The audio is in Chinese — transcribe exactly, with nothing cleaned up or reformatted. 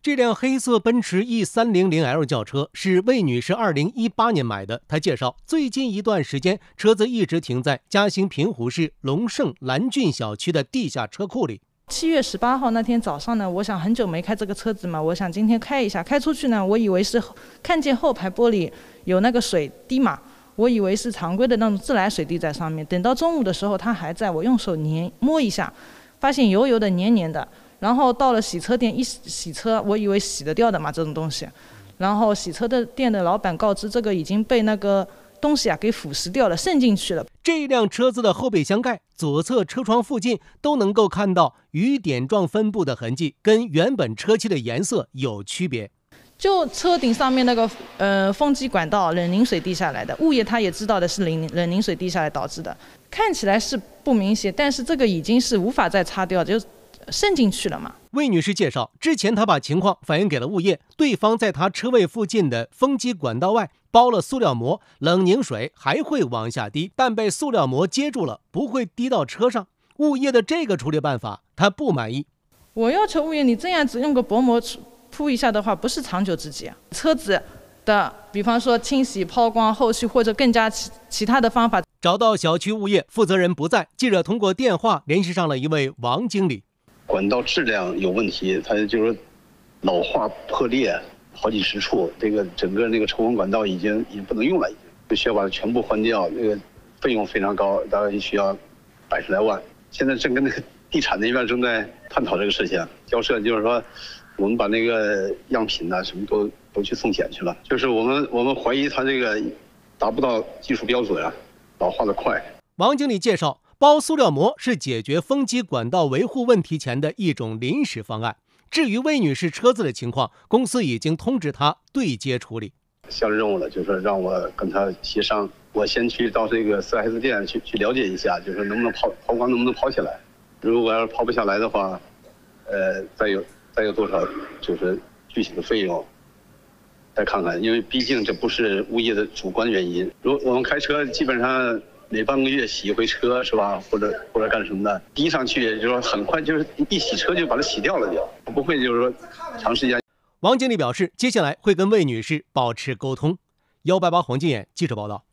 这辆黑色奔驰 E 三零零 L 轿车是魏女士二零一八年买的。她介绍，最近一段时间，车子一直停在嘉兴平湖市龙盛蓝郡小区的地下车库里。 七月十八号那天早上呢，我想很久没开这个车子嘛，我想今天开一下。开出去呢，我以为是看见后排玻璃有那个水滴嘛，我以为是常规的那种自来水滴在上面。等到中午的时候，它还在，我用手捏摸一下，发现油油的、黏黏的。然后到了洗车店一洗车，我以为洗得掉的嘛这种东西，然后洗车的店的老板告知，这个已经被那个东西啊给腐蚀掉了，渗进去了。 这辆车子的后备箱盖、左侧车窗附近都能够看到雨点状分布的痕迹，跟原本车漆的颜色有区别。 就车顶上面那个呃风机管道冷凝水滴下来的，物业他也知道的是冷冷凝水滴下来导致的，看起来是不明显，但是这个已经是无法再擦掉，就渗进去了嘛。 魏女士介绍，之前她把情况反映给了物业，对方在她车位附近的风机管道外包了塑料膜，冷凝水还会往下滴，但被塑料膜接住了，不会滴到车上。物业的这个处理办法，她不满意。 我要求物业，你这样子用个薄膜铺一下的话，不是长久之计啊。车子的，比方说清洗、抛光，后续或者更加其其他的方法。 找到小区物业负责人不在，记者通过电话联系上了一位王经理。 管道质量有问题，它就是老化破裂好几十处，这个整个那个抽风管道已经已经不能用了，已经就需要把它全部换掉，那个费用非常高，大概需要百十来万。现在正跟那个地产那边正在探讨这个事情，交涉就是说，我们把那个样品呐、啊、什么都都去送检去了，就是我们我们怀疑它这个达不到技术标准啊，老化的快。 王经理介绍，包塑料膜是解决风机管道维护问题前的一种临时方案。至于魏女士车子的情况，公司已经通知她对接处理。 下了任务了，就是说让我跟她协商，我先去到这个 四 S 店去去了解一下，就是能不能抛抛光能不能抛下来。如果要是抛不下来的话，呃，再有再有多少就是具体的费用，再看看，因为毕竟这不是物业的主观原因。如果我们开车基本上每半个月洗一回车是吧？或者或者干什么的，滴上去也就是说很快就是一洗车就把它洗掉了就，不会就是说长时间。 王经理表示，接下来会跟魏女士保持沟通。幺八八黄金眼记者报道。